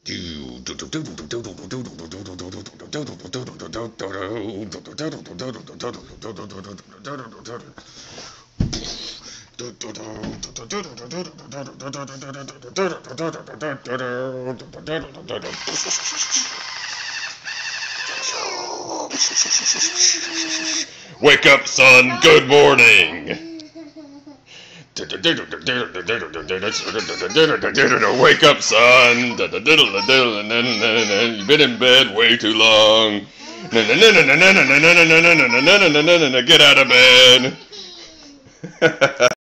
Wake up, son. Good morning. Wake up, son. You've been in bed way too long. Get out of bed.